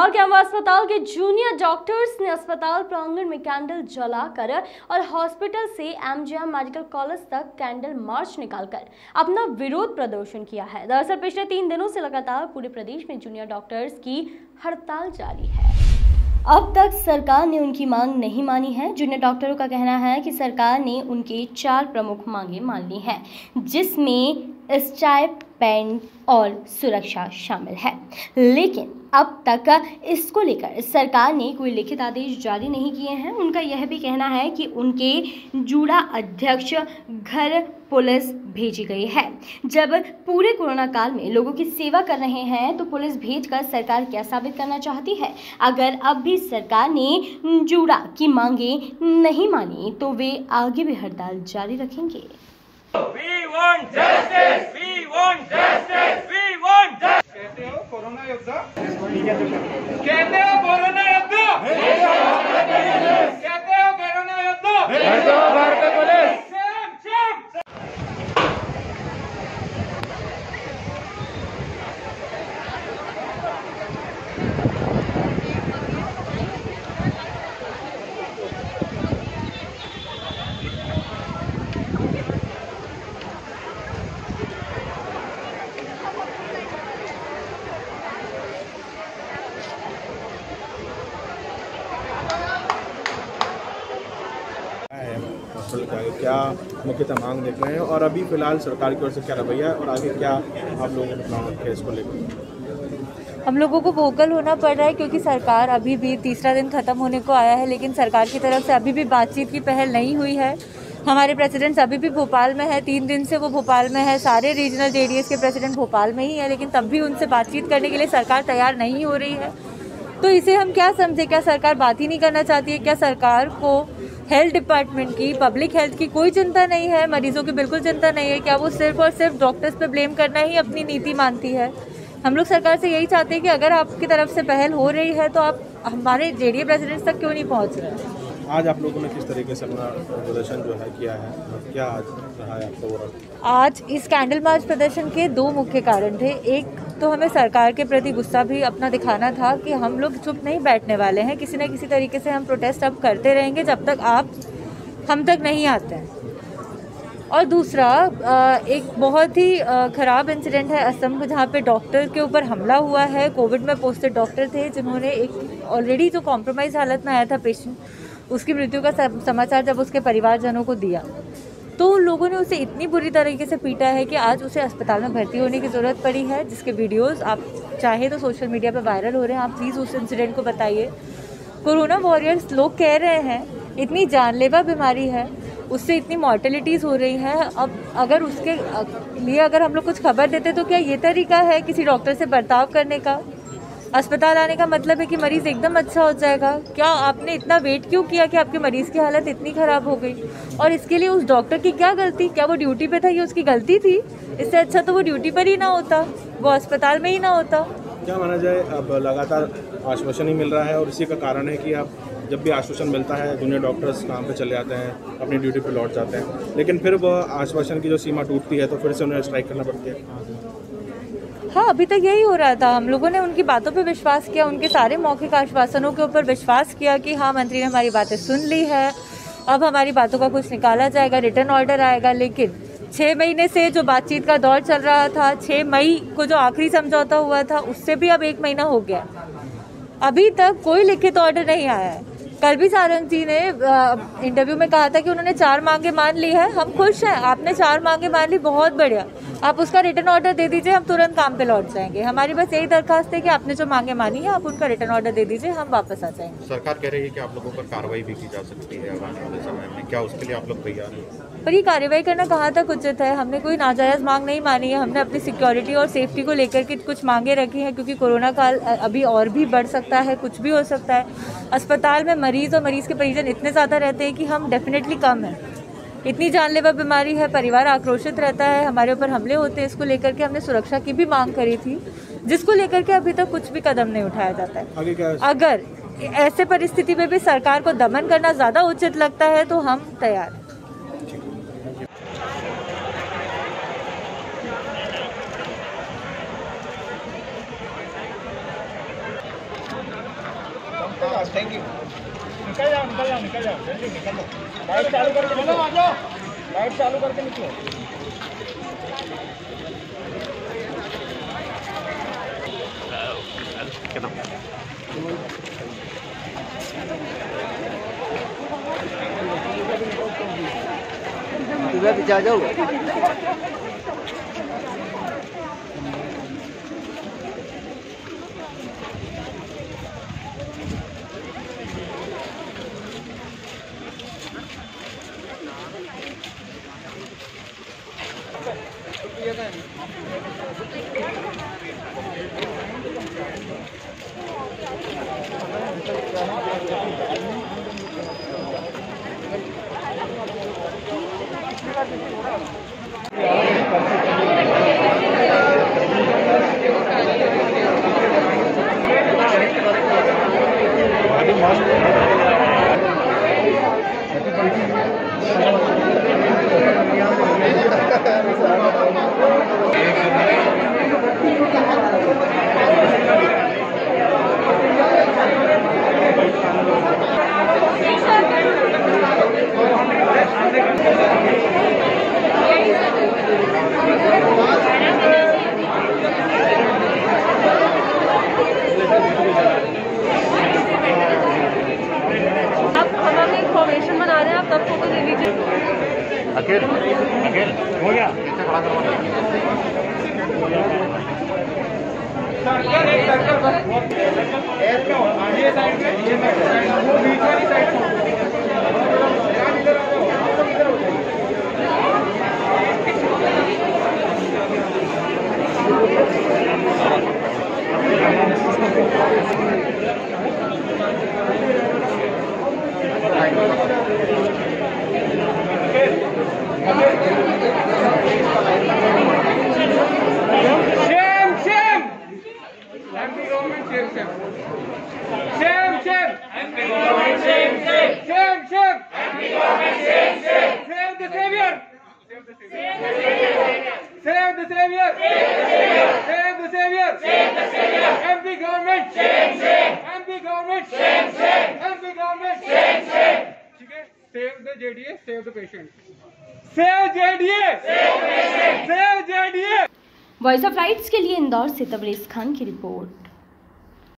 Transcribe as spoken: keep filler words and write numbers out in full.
फिलहाल कैम्पा अस्पताल के जूनियर डॉक्टर्स ने अस्पताल प्रांगण में कैंडल जलाकर और हॉस्पिटल से एमजीएम मेडिकल कॉलेज तक कैंडल मार्च निकालकर अपना विरोध प्रदर्शन किया है। दरअसल पिछले तीन दिनों से लगातार पूरे प्रदेश में जूनियर डॉक्टर्स की हड़ताल जारी है। अब तक सरकार ने उनकी मांग नहीं मानी है। जूनियर डॉक्टरों का कहना है कि सरकार ने उनके चार प्रमुख मांगे मान ली हैं, जिसमें स्टाइपेंड और सुरक्षा शामिल है, लेकिन अब तक इसको लेकर सरकार ने कोई लिखित आदेश जारी नहीं किए हैं। उनका यह भी कहना है कि उनके जुड़ा अध्यक्ष घर पुलिस भेजी गई है। जब पूरे कोरोना काल में लोगों की सेवा कर रहे हैं तो पुलिस भेजकर सरकार क्या साबित करना चाहती है। अगर अब भी सरकार ने जुड़ा की मांगे नहीं मानी तो वे आगे भी हड़ताल जारी रखेंगे। We want justice! We want justice! We want justice! कहते हो कोरोना योद्धा? कहते हो कोरोना योद्धा? कहते हो कोरोना योद्धा? भारतीय पुलिस! क्या मुख्यतः मांग देख रहे हैं और अभी फिलहाल सरकार की ओर से क्या रवैया है और आगे क्या आप लोगों ने प्लान रखा है इसको लेकर? हम लोगों को वोकल होना पड़ रहा है क्योंकि सरकार अभी भी तीसरा दिन ख़त्म होने को आया है, लेकिन सरकार की तरफ से अभी भी बातचीत की पहल नहीं हुई है। हमारे प्रेसिडेंट्स अभी भी भोपाल में है, तीन दिन से वो भोपाल में है, सारे रीजनल जेडीएस के प्रेसिडेंट भोपाल में ही है, लेकिन तब भी उनसे बातचीत करने के लिए सरकार तैयार नहीं हो रही है। तो इसे हम क्या समझे? क्या सरकार बात ही नहीं करना चाहती है? क्या सरकार को हेल्थ डिपार्टमेंट की, पब्लिक हेल्थ की कोई चिंता नहीं है? मरीजों की बिल्कुल चिंता नहीं है? क्या वो सिर्फ और सिर्फ डॉक्टर्स पे ब्लेम करना ही अपनी नीति मानती है? हम लोग सरकार से यही चाहते हैं कि अगर आपकी तरफ से पहल हो रही है तो आप हमारे जेडीए प्रेसिडेंट्स तक क्यों नहीं पहुंच रहे हैं? आज आप लोगों ने किस तरीके से अपना प्रदर्शन जो है किया है, क्या आज रहा है आपका? आज इस कैंडल मार्च प्रदर्शन के दो मुख्य कारण थे। एक तो हमें सरकार के प्रति गुस्सा भी अपना दिखाना था कि हम लोग चुप नहीं बैठने वाले हैं, किसी न किसी तरीके से हम प्रोटेस्ट अब करते रहेंगे जब तक आप हम तक नहीं आते हैं। और दूसरा, एक बहुत ही ख़राब इंसिडेंट है असम में, जहाँ पे डॉक्टर के ऊपर हमला हुआ है। कोविड में पोस्टेड डॉक्टर थे जिन्होंने एक ऑलरेडी जो कॉम्प्रोमाइज़ हालत में आया था पेशेंट, उसकी मृत्यु का समाचार जब उसके परिवारजनों को दिया तो उन लोगों ने उसे इतनी बुरी तरीके से पीटा है कि आज उसे अस्पताल में भर्ती होने की ज़रूरत पड़ी है, जिसके वीडियोस आप चाहे तो सोशल मीडिया पर वायरल हो रहे हैं। आप प्लीज़ उस इंसिडेंट को बताइए। कोरोना वॉरियर्स लोग कह रहे हैं इतनी जानलेवा बीमारी है, उससे इतनी मॉर्टेलिटीज़ हो रही है। अब अगर उसके लिए अगर हम लोग कुछ खबर देते तो क्या ये तरीका है किसी डॉक्टर से बर्ताव करने का? अस्पताल आने का मतलब है कि मरीज़ एकदम अच्छा हो जाएगा? क्या आपने इतना वेट क्यों किया कि आपके मरीज़ की हालत इतनी ख़राब हो गई? और इसके लिए उस डॉक्टर की क्या गलती? क्या वो ड्यूटी पे था, ये उसकी गलती थी? इससे अच्छा तो वो ड्यूटी पर ही ना होता, वो अस्पताल में ही ना होता। क्या माना जाए, अब लगातार आश्वासन ही मिल रहा है और इसी का कारण है कि आप जब भी आश्वासन मिलता है जूनियर डॉक्टर्स काम पे चले जाते हैं, अपनी ड्यूटी पे लौट जाते हैं, लेकिन फिर वह आश्वासन की जो सीमा टूटती है तो फिर से उन्हें स्ट्राइक करना पड़ती है। हाँ, अभी तक यही हो रहा था। हम लोगों ने उनकी बातों पे विश्वास किया, उनके सारे मौखिक आश्वासनों के ऊपर विश्वास किया कि हाँ, मंत्री ने हमारी बातें सुन ली है, अब हमारी बातों का कुछ निकाला जाएगा, रिटर्न ऑर्डर आएगा। लेकिन छः महीने से जो बातचीत का दौर चल रहा था, छः मई को जो आखिरी समझौता हुआ था, उससे भी अब एक महीना हो गया, अभी तक कोई लिखित ऑर्डर नहीं आया है। कल भी सारंग जी ने इंटरव्यू में कहा था कि उन्होंने चार मांगे मान ली है। हम खुश हैं, आपने चार मांगे मान ली, बहुत बढ़िया, आप उसका रिटर्न ऑर्डर दे दीजिए, हम तुरंत काम पे लौट जाएंगे। हमारी बस यही दरखास्त है कि आपने जो मांगे मानी है आप उनका रिटर्न ऑर्डर दे दीजिए, हम वापस आ जाएंगे। सरकार कह रही है कि आप लोगों पर कार्रवाई भी की जा सकती है आने वाले समय में, क्या उसके लिए आप लोग तैयार हैं? पर ये कार्रवाई करना कहाँ तक उचित है? हमने कोई नाजायज़ मांग नहीं मानी है, हमने अपनी सिक्योरिटी और सेफ्टी को लेकर के कुछ मांगे रखी हैं, क्योंकि कोरोना काल अभी और भी बढ़ सकता है, कुछ भी हो सकता है। अस्पताल में मरीज़ और मरीज़ के परिजन इतने ज़्यादा रहते हैं कि हम डेफिनेटली कम हैं। इतनी जानलेवा बीमारी है, परिवार आक्रोशित रहता है, हमारे ऊपर हमले होते हैं। इसको लेकर के हमने सुरक्षा की भी मांग करी थी, जिसको लेकर के अभी तक कुछ भी कदम नहीं उठाया जाता है। अगर ऐसे परिस्थिति में भी सरकार को दमन करना ज़्यादा उचित लगता है तो हम तैयार हैं। बस थैंक यू। निकल जाओ निकल जाओ निकल जाओ जल्दी निकल जाओ। लाइट चालू करके निकलो, आ जाओ। लाइट चालू करके निकलो। इधर पीछे आ जाओ। फॉर्मेशन बना रहे हैं, आप तब फोटो ले लीजिए। अकेल अकेल हो गया कैसे खड़ा करवाना सर्कल एक सर्कल बस एयर पे ये साइड पे ये साइड वो बीच वाली साइड से यार इधर आ जाओ आप लोग इधर हो जाओ। Shame, shame. Anti government shame, shame. Shame, shame. Anti government shame, shame. Shame, shame. Anti government shame, shame. Save the savior. Save the savior. Save the savior. Save the savior. Save the savior. Anti government shame, shame. Anti government shame, shame. Anti government shame, shame. ठीक है? Save the J D A, save the patient. Save J D A. Save patient. Save J D A. Voice of rights के लिए इंदौर से तबरेज खान की report.